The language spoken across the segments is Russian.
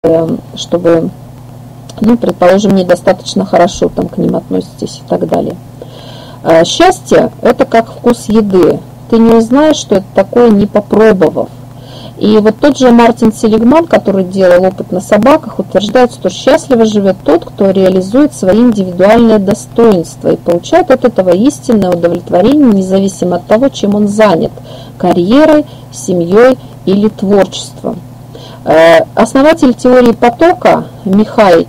чтобы, ну, предположим, недостаточно хорошо там к ним относитесь и так далее. Счастье – это как вкус еды. Ты не узнаешь, что это такое, не попробовав. И вот тот же Мартин Селигман, который делал опыт на собаках, утверждает, что счастливо живет тот, кто реализует свои индивидуальные достоинства и получает от этого истинное удовлетворение, независимо от того, чем он занят – карьерой, семьей или творчеством. Основатель теории потока Михай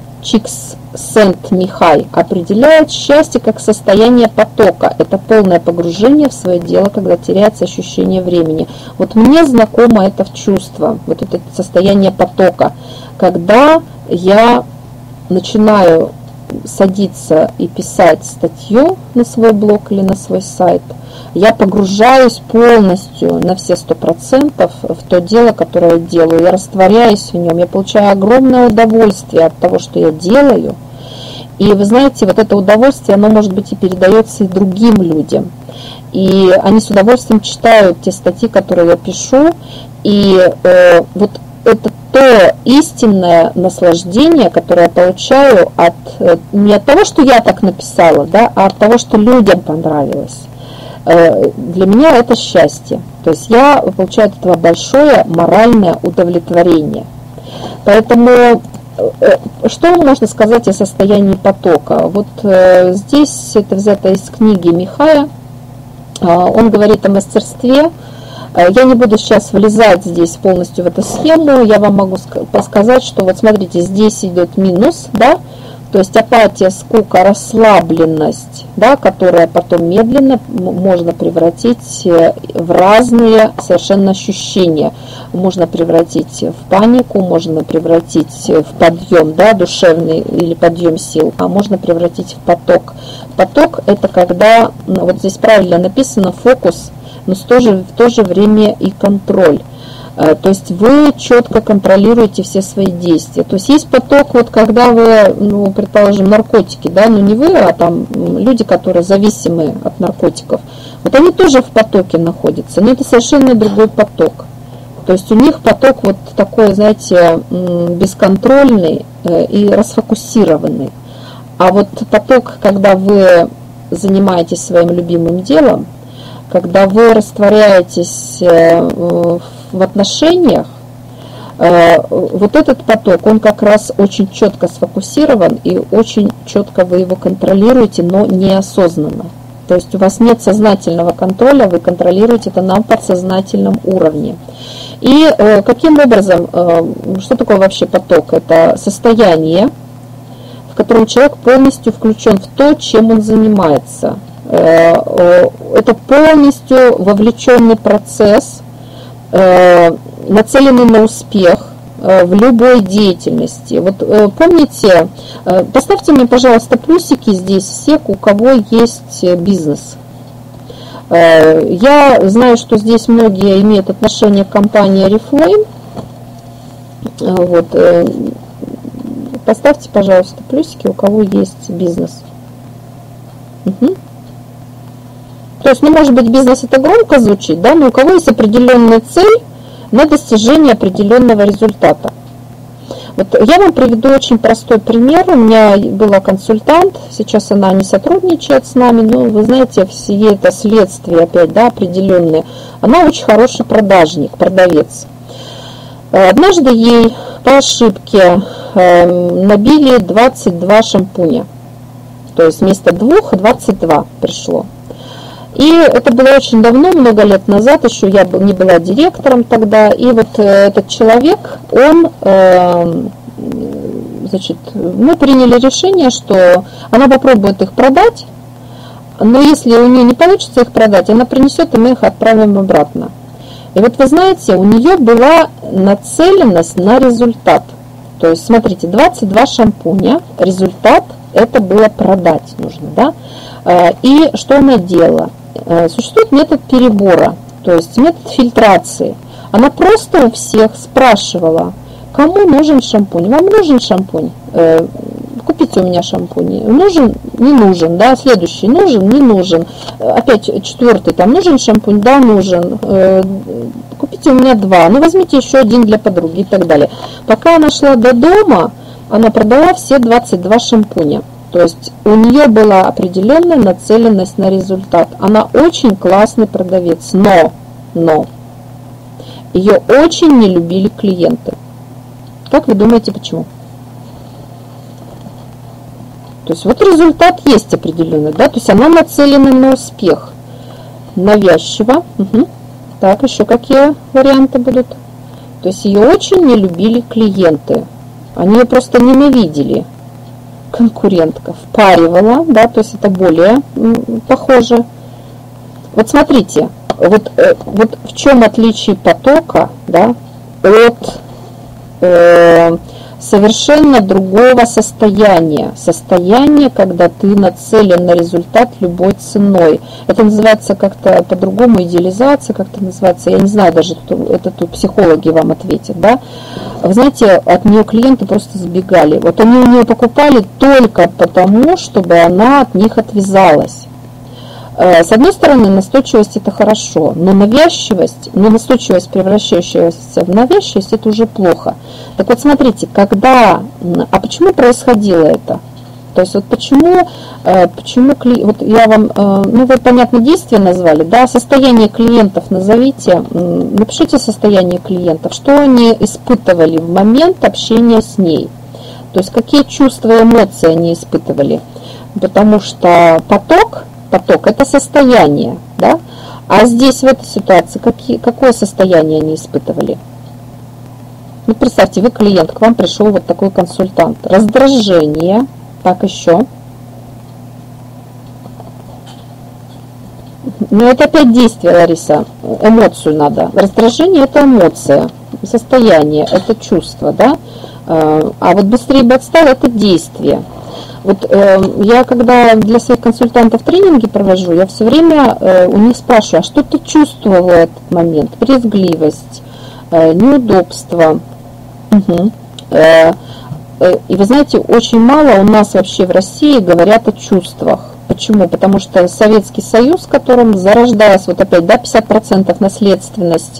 Чиксент-Михай определяет счастье как состояние потока. Это полное погружение в свое дело, когда теряется ощущение времени. Вот мне знакомо это чувство, вот это состояние потока, когда я начинаю садиться и писать статью на свой блог или на свой сайт, я погружаюсь полностью на все 100% в то дело, которое я делаю. Я растворяюсь в нем, я получаю огромное удовольствие от того, что я делаю. И вы знаете, вот это удовольствие, оно, может быть, и передается и другим людям. И они с удовольствием читают те статьи, которые я пишу. И вот это то истинное наслаждение, которое я получаю не от того, что я так написала, да, а от того, что людям понравилось. Для меня это счастье. То есть я получаю от этого большое моральное удовлетворение. Поэтому что можно сказать о состоянии потока? Вот здесь это взято из книги Михая. Он говорит о мастерстве. Я не буду сейчас влезать здесь полностью в эту схему. Я вам могу сказать, что вот смотрите, здесь идет минус, да? То есть апатия, скука, расслабленность, да, которая потом медленно можно превратить в разные совершенно ощущения. Можно превратить в панику, можно превратить в подъем, да, душевный или подъем сил, а можно превратить в поток. Поток – это когда, вот здесь правильно написано, фокус, но в то же время и контроль. То есть вы четко контролируете все свои действия. То есть есть поток, вот когда вы, ну, предположим, наркотики, да, ну не вы, а там люди, которые зависимы от наркотиков, вот они тоже в потоке находятся, но это совершенно другой поток. То есть у них поток вот такой, знаете, бесконтрольный и расфокусированный. А вот поток, когда вы занимаетесь своим любимым делом, когда вы растворяетесь в отношениях, вот этот поток, он как раз очень четко сфокусирован и очень четко вы его контролируете, но неосознанно. То есть у вас нет сознательного контроля, вы контролируете это на подсознательном уровне. И каким образом, что такое вообще поток? Это состояние, в котором человек полностью включен в то, чем он занимается. Это полностью вовлеченный процесс, нацеленный на успех в любой деятельности. Вот помните, поставьте мне, пожалуйста, плюсики здесь все, у кого есть бизнес. Я знаю, что здесь многие имеют отношение к компании Oriflame. Вот. Поставьте, пожалуйста, плюсики, у кого есть бизнес. Угу. То есть, ну, может быть, бизнес это громко звучит, да, но у кого есть определенная цель на достижение определенного результата. Вот я вам приведу очень простой пример. У меня была консультант, сейчас она не сотрудничает с нами, но вы знаете, все это следствие опять, да, определенные. Она очень хороший продажник, продавец. Однажды ей по ошибке набили 22 шампуня. То есть вместо 2 22 пришло. И это было очень давно, много лет назад, еще я не была директором тогда. И вот этот человек, он, значит, мы приняли решение, что она попробует их продать, но если у нее не получится их продать, она принесет, и мы их отправим обратно. И вот вы знаете, у нее была нацеленность на результат. То есть, смотрите, 22 шампуня, результат это было продать нужно, да? И что она делала? Существует метод перебора, то есть метод фильтрации. Она просто у всех спрашивала, кому нужен шампунь. Вам нужен шампунь? Купите у меня шампунь. Нужен? Не нужен. Да? Следующий. Нужен? Не нужен. Опять четвертый. Там нужен шампунь? Да, нужен. Купите допустите, у меня 2, ну возьмите еще один для подруги и так далее. Пока она шла до дома, она продала все 22 шампуня. То есть у нее была определенная нацеленность на результат. Она очень классный продавец, но ее очень не любили клиенты. Как вы думаете, почему? То есть вот результат есть определенный, да, то есть она нацелена на успех. Навязчиво. Угу. Так, еще какие варианты будут? То есть ее очень не любили клиенты. Они ее просто ненавидели. Конкурентка впаривала, да, то есть это более похоже. Вот смотрите, вот в чем отличие потока, да, от совершенно другого состояния. Состояние, когда ты нацелен на результат любой ценой. Это называется как-то по-другому идеализация, как-то называется, я не знаю, даже это тут психологи вам ответят, да. Вы знаете, от нее клиенты просто сбегали. Вот они у нее покупали только потому, чтобы она от них отвязалась. С одной стороны, настойчивость это хорошо, но настойчивость, превращающаяся в навязчивость, это уже плохо. Так вот, смотрите, а почему происходило это? То есть вот почему вот я вам, ну вы, понятно, действия назвали, да, состояние клиентов назовите, напишите состояние клиентов, что они испытывали в момент общения с ней, то есть какие чувства и эмоции они испытывали, потому что поток это состояние, да, а здесь в этой ситуации какое состояние они испытывали? Ну, представьте, вы клиент, к вам пришел вот такой консультант, раздражение. Так, еще. Ну, это опять действие, Лариса. Эмоцию надо. Раздражение – это эмоция. Состояние – это чувство, да? А вот быстрее бы отстал – это действие. Вот я, когда для своих консультантов тренинги провожу, я все время у них спрашиваю, а что ты чувствовал в этот момент? Брезгливость, неудобство. Угу. И вы знаете, очень мало у нас вообще в России говорят о чувствах. Почему? Потому что Советский Союз, в котором зарождалась вот опять, да, 50% наследственность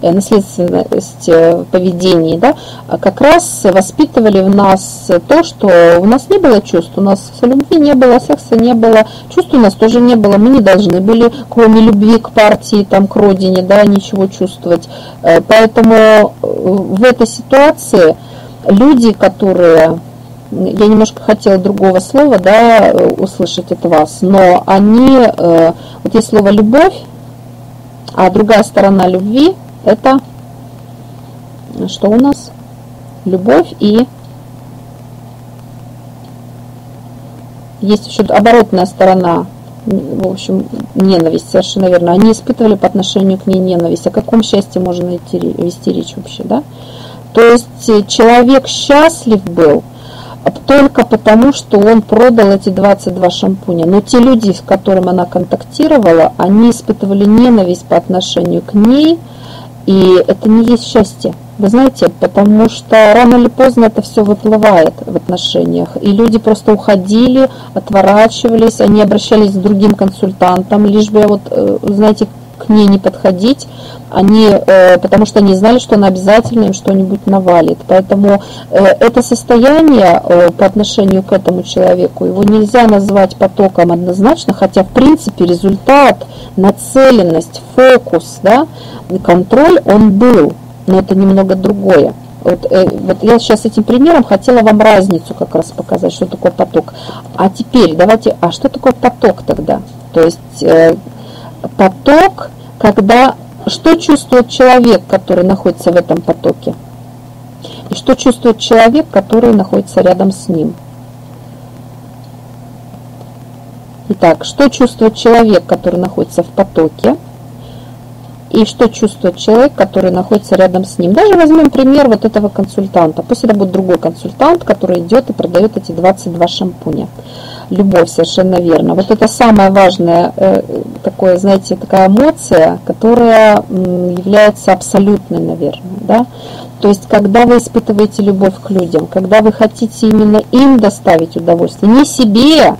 поведений, да, как раз воспитывали в нас то, что у нас не было чувств, у нас любви не было, секса не было, чувств у нас тоже не было, мы не должны были, кроме любви к партии, там, к родине, да, ничего чувствовать. Поэтому в этой ситуации люди, которые... Я немножко хотела другого слова, да, услышать от вас, но они, вот есть слово «любовь», а другая сторона любви – это что у нас? Любовь и есть еще оборотная сторона, в общем, ненависть, совершенно верно. Они испытывали по отношению к ней ненависть. О каком счастье можно вести речь вообще, да? То есть человек счастлив был только потому, что он продал эти 22 шампуня. Но те люди, с которыми она контактировала, они испытывали ненависть по отношению к ней, и это не есть счастье. Вы знаете, потому что рано или поздно это все выплывает в отношениях. И люди просто уходили, отворачивались, они обращались к другим консультантам, лишь бы, вот, знаете, к ней не подходить, потому что они знали, что она обязательно им что-нибудь навалит. Поэтому это состояние по отношению к этому человеку, его нельзя назвать потоком однозначно, хотя в принципе результат, нацеленность, фокус, да, контроль, он был, но это немного другое. Вот я сейчас этим примером хотела вам разницу как раз показать, что такое поток. А теперь давайте, а что такое поток тогда? То есть поток, что чувствует человек, который находится в этом потоке, и что чувствует человек, который находится рядом с ним. Итак, что чувствует человек, который находится в потоке, и что чувствует человек, который находится рядом с ним. Даже возьмем пример вот этого консультанта. Пусть это будет другой консультант, который идет и продает эти 22 шампуня. Любовь, совершенно верно. Вот это самая важная такая эмоция, которая является абсолютной, наверное, да. То есть, когда вы испытываете любовь к людям, когда вы хотите именно им доставить удовольствие, не себе,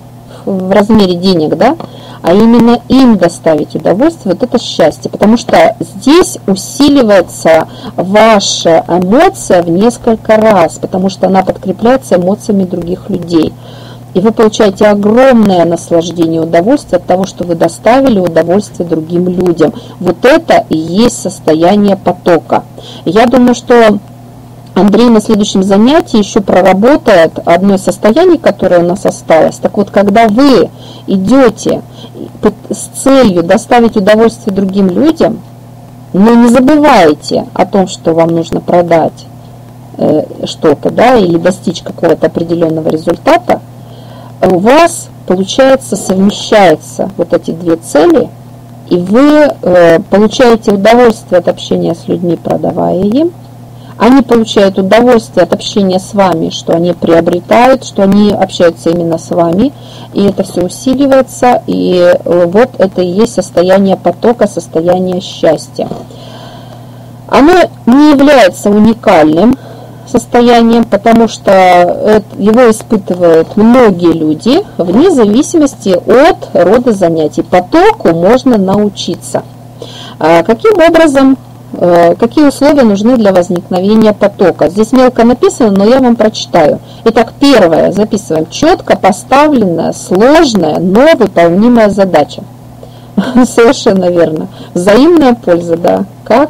в размере денег, да, а именно им доставить удовольствие, вот это счастье. Потому что здесь усиливается ваша эмоция в несколько раз, потому что она подкрепляется эмоциями других людей. И вы получаете огромное наслаждение, удовольствие от того, что вы доставили удовольствие другим людям. Вот это и есть состояние потока. Я думаю, что Андрей на следующем занятии еще проработает одно из состояний, которое у нас осталось. Так вот, когда вы идете с целью доставить удовольствие другим людям, но не забывайте о том, что вам нужно продать что-то, да, или достичь какого-то определенного результата, у вас, получается, совмещаются вот эти две цели, и вы получаете удовольствие от общения с людьми, продавая им. Они получают удовольствие от общения с вами, что они приобретают, что они общаются именно с вами, и это все усиливается, и вот это и есть состояние потока, состояние счастья. Оно не является уникальным состоянием, потому что его испытывают многие люди вне зависимости от рода занятий. Потоку можно научиться. Каким образом, какие условия нужны для возникновения потока? Здесь мелко написано, но я вам прочитаю. Итак, первое, записываем: четко поставленная, сложная, но выполнимая задача. Совершенно верно. Взаимная польза, да. Как?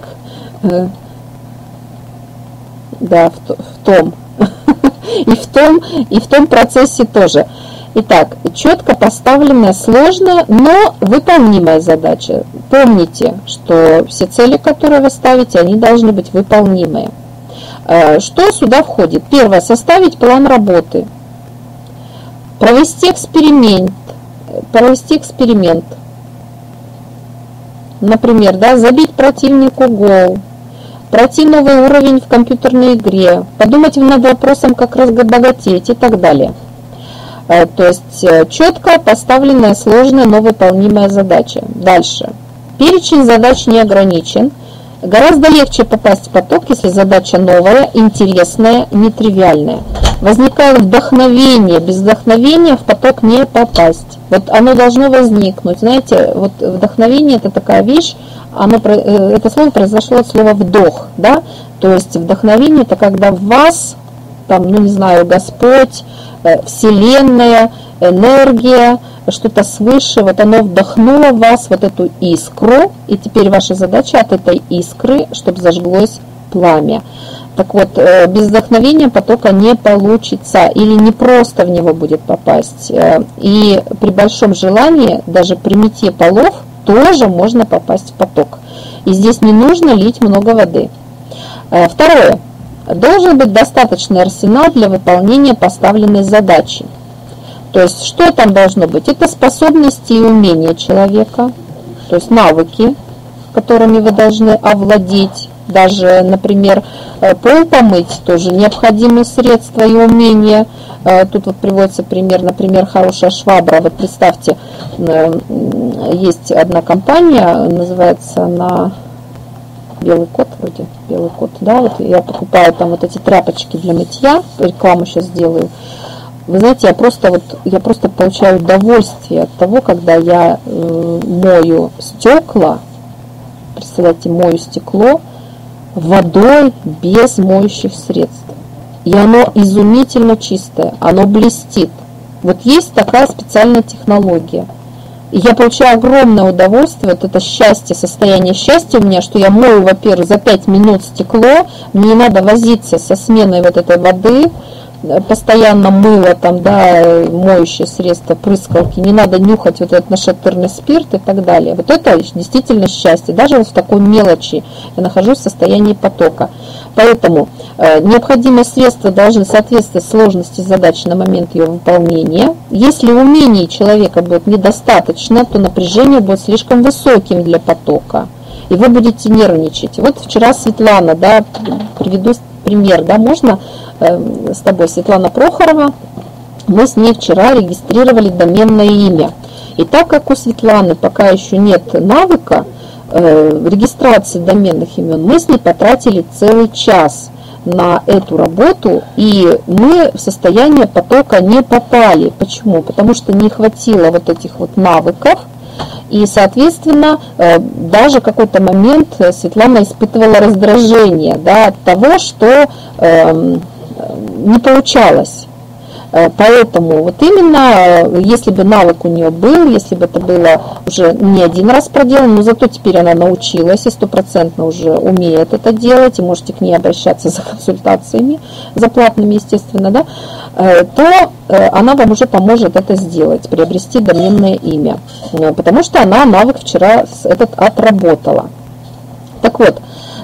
Да, в том. И в том процессе тоже. Итак, четко поставленная, сложная, но выполнимая задача. Помните, что все цели, которые вы ставите, они должны быть выполнимые. Что сюда входит? Первое, составить план работы. Провести эксперимент. Например, да, забить противнику гол. Пройти новый уровень в компьютерной игре, подумать над вопросом, как разбогатеть и так далее. То есть четко поставленная, сложная, но выполнимая задача. Дальше. Перечень задач не ограничен. Гораздо легче попасть в поток, если задача новая, интересная, нетривиальная. Возникает вдохновение. Без вдохновения в поток не попасть. Вот оно должно возникнуть. Знаете, вот вдохновение – это такая вещь, это слово произошло от слова «вдох», да? То есть вдохновение – это когда в вас, там, ну не знаю, Господь, Вселенная, энергия, что-то свыше, вот оно вдохнуло в вас вот эту искру, и теперь ваша задача от этой искры, чтобы зажглось пламя. Так вот, без вдохновения потока не получится, или не просто в него будет попасть. И при большом желании, даже при мытье полов, тоже можно попасть в поток. И здесь не нужно лить много воды. Второе. Должен быть достаточный арсенал для выполнения поставленной задачи. То есть, что там должно быть? Это способности и умения человека, то есть навыки, которыми вы должны овладеть. Даже, например, пол помыть тоже необходимые средства и умения. Тут вот приводится пример, например, хорошая швабра. Вот представьте, есть одна компания, называется она Белый кот, вроде, Белый кот, да, вот я покупаю там вот эти тряпочки для мытья, рекламу сейчас сделаю. Вы знаете, я просто получаю удовольствие от того, когда я мою стекла, представляете, мою стекло водой без моющих средств. И оно изумительно чистое, оно блестит. Вот есть такая специальная технология. И я получаю огромное удовольствие, вот это счастье, состояние счастья у меня, что я мою, во-первых, за 5 минут стекло, мне не надо возиться со сменой вот этой воды, постоянно мыло, там, да, моющие средства, прыскалки, не надо нюхать вот этот нашатырный спирт и так далее. Вот это действительно счастье. Даже вот в такой мелочи я нахожусь в состоянии потока. Поэтому необходимые средства должны соответствовать сложности задачи на момент ее выполнения. Если умений человека будет недостаточно, то напряжение будет слишком высоким для потока, и вы будете нервничать. Вот вчера Светлана, да, приведу пример, да, можно с тобой, Светлана Прохорова, мы с ней вчера регистрировали доменное имя. И так как у Светланы пока еще нет навыка регистрации доменных имен, мы с ней потратили целый час. на эту работу, и мы в состояние потока не попали. Почему? Потому что не хватило вот этих вот навыков, и, соответственно, даже в какой-то момент Светлана испытывала раздражение, да, от того, что не получалось. Поэтому вот именно, если бы навык у нее был, если бы это было уже не один раз проделано, но зато теперь она научилась и 100% уже умеет это делать, и можете к ней обращаться за консультациями, за платными, естественно, да, то она вам уже поможет это сделать, приобрести доменное имя, потому что она навык вчера этот отработала. Так вот,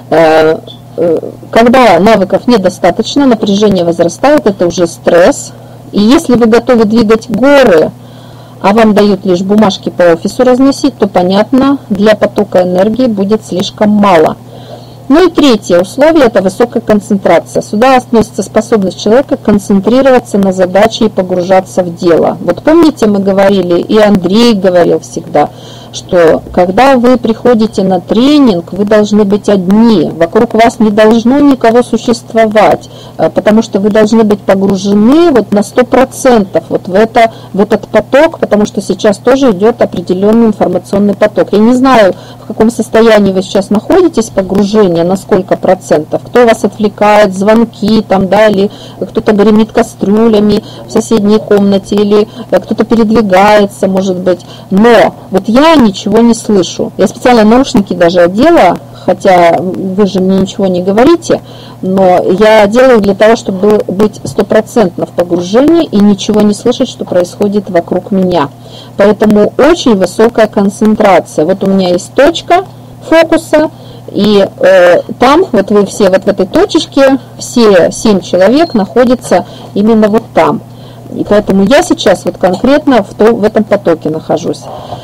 когда навыков недостаточно, напряжение возрастает, это уже стресс. И если вы готовы двигать горы, а вам дают лишь бумажки по офису разносить, то, понятно, для потока энергии будет слишком мало. Ну и третье условие – это высокая концентрация. Сюда относится способность человека концентрироваться на задаче и погружаться в дело. Вот помните, мы говорили, и Андрей говорил всегда, что когда вы приходите на тренинг, вы должны быть одни, вокруг вас не должно никого существовать, потому что вы должны быть погружены вот на 100% вот в этот поток, потому что сейчас тоже идет определенный информационный поток. Я не знаю, в каком состоянии вы сейчас находитесь, погружение, на сколько процентов, кто вас отвлекает, звонки там, да, или кто-то гремит кастрюлями в соседней комнате, или кто-то передвигается, может быть, но вот я ничего не слышу. Я специально наушники даже одела, хотя вы же мне ничего не говорите, но я делаю для того, чтобы быть 100% в погружении и ничего не слышать, что происходит вокруг меня. Поэтому очень высокая концентрация. Вот у меня есть точка фокуса, и там, вот вы все вот в этой точечке, все 7 человек находятся именно вот там. И поэтому я сейчас вот конкретно в этом потоке нахожусь.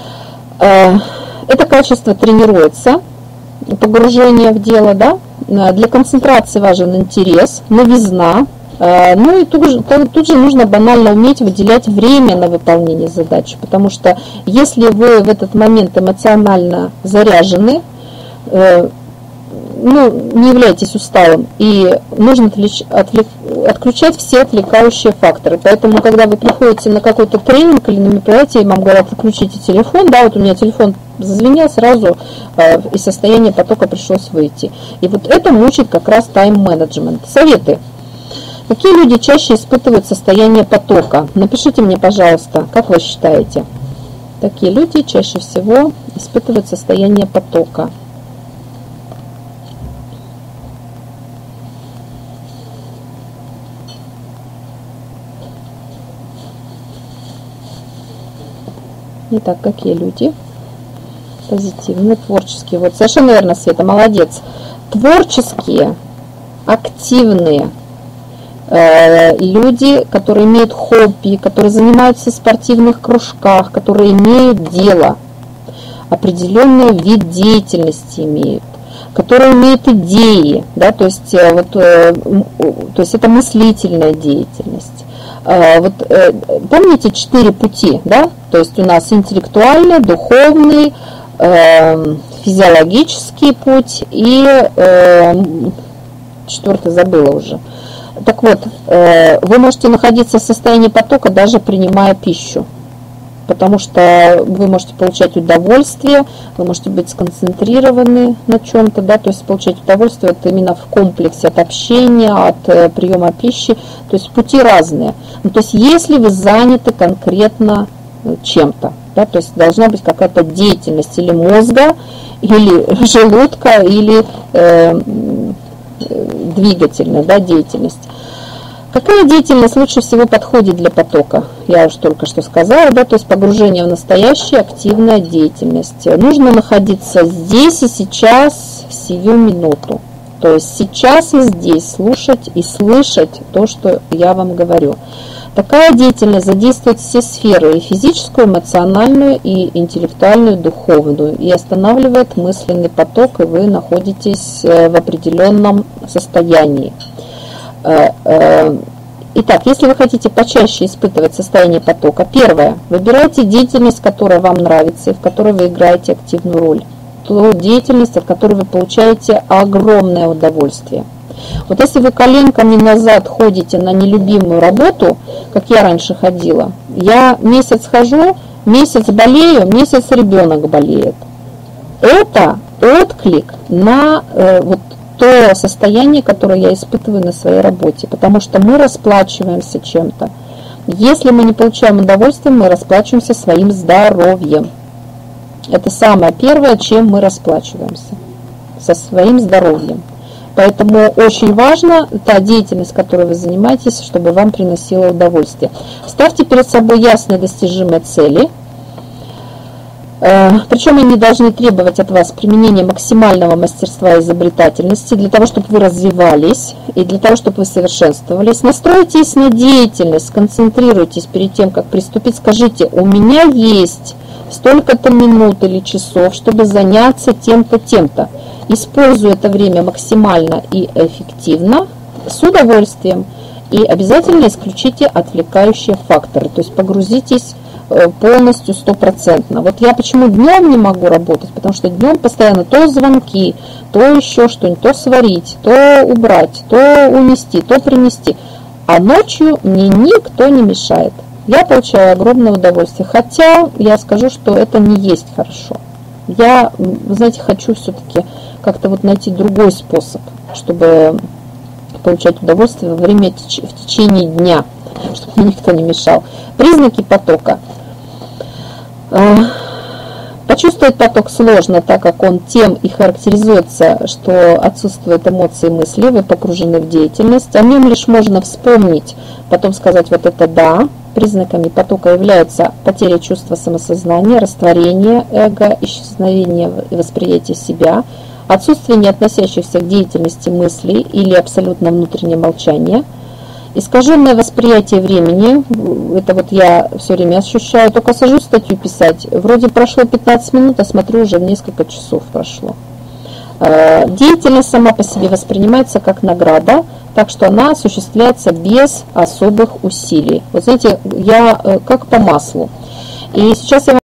Это качество тренируется, погружение в дело, да. Для концентрации важен интерес, новизна. Ну и тут же нужно банально уметь выделять время на выполнение задачи, потому что если вы в этот момент эмоционально заряжены, не являетесь усталым, и нужно отключать все отвлекающие факторы. Поэтому, когда вы приходите на какой-то тренинг или на мероприятие, и вам говорят, отключите телефон, да, вот у меня телефон зазвенел, сразу из состояния потока пришлось выйти. И вот это мучает как раз тайм-менеджмент. Советы. Какие люди чаще испытывают состояние потока? Напишите мне, пожалуйста, как вы считаете? Такие люди чаще всего испытывают состояние потока. Итак, какие люди? Позитивные, творческие. Вот совершенно верно, Света, молодец. Творческие, активные люди, которые имеют хобби, которые занимаются в спортивных кружках, которые имеют дело, определенный вид деятельности имеют, которые имеют идеи, да, то есть это мыслительная деятельность. Вот помните 4 пути, да? То есть у нас интеллектуальный, духовный, физиологический путь и 4-й забыла уже. Так вот, вы можете находиться в состоянии потока, даже принимая пищу, потому что вы можете получать удовольствие, вы можете быть сконцентрированы на чем-то, да, то есть получать удовольствие это именно в комплексе от общения, от приема пищи, то есть пути разные. Ну, то есть если вы заняты конкретно чем-то, да, то есть должна быть какая-то деятельность или мозга, или желудка, или двигательная, да, деятельность. Какая деятельность лучше всего подходит для потока? Я уже только что сказала, да, то есть погружение в настоящее, активная деятельность. Нужно находиться здесь и сейчас, сию минуту. То есть сейчас и здесь слушать и слышать то, что я вам говорю. Такая деятельность задействует все сферы, и физическую, эмоциональную, и интеллектуальную, и духовную, и останавливает мысленный поток, и вы находитесь в определенном состоянии. Итак, если вы хотите почаще испытывать состояние потока, первое, выбирайте деятельность, которая вам нравится, и в которой вы играете активную роль. Ту деятельность, от которой вы получаете огромное удовольствие. Вот если вы коленками назад ходите на нелюбимую работу, как я раньше ходила, я месяц хожу, месяц болею, месяц ребенок болеет. Это отклик на вот то состояние, которое я испытываю на своей работе, потому что мы расплачиваемся чем-то. Если мы не получаем удовольствие, мы расплачиваемся своим здоровьем. Это самое первое, чем мы расплачиваемся, со своим здоровьем. Поэтому очень важно та деятельность, которой вы занимаетесь, чтобы вам приносила удовольствие. Ставьте перед собой ясные достижимые цели. Причем они должны требовать от вас применения максимального мастерства и изобретательности для того, чтобы вы развивались и для того, чтобы вы совершенствовались. Настройтесь на деятельность, сконцентрируйтесь перед тем, как приступить. Скажите, у меня есть столько-то минут или часов, чтобы заняться тем-то, тем-то. Используя это время максимально и эффективно, с удовольствием. И обязательно исключите отвлекающие факторы, то есть погрузитесь полностью, 100%. Вот я почему днем не могу работать, потому что днем постоянно то звонки, то еще что-нибудь, то сварить, то убрать, то унести, то принести. А ночью мне никто не мешает. Я получаю огромное удовольствие. Хотя я скажу, что это не есть хорошо. Я, вы знаете, хочу все-таки как-то вот найти другой способ, чтобы получать удовольствие во время, в течение дня, чтобы мне никто не мешал. Признаки потока. Почувствовать поток сложно, так как он тем и характеризуется, что отсутствуют эмоции и мысли, вы погружены в деятельность. О нем лишь можно вспомнить, потом сказать вот это да. Признаками потока являются потеря чувства самосознания, растворение эго, исчезновение восприятия себя, отсутствие не относящихся к деятельности мыслей или абсолютно внутреннее молчание, искаженное восприятие времени, это вот я все время ощущаю, только сажусь статью писать, вроде прошло 15 минут, а смотрю, уже несколько часов прошло. Деятельность сама по себе воспринимается как награда, так что она осуществляется без особых усилий. Вот знаете, я как по маслу. И сейчас я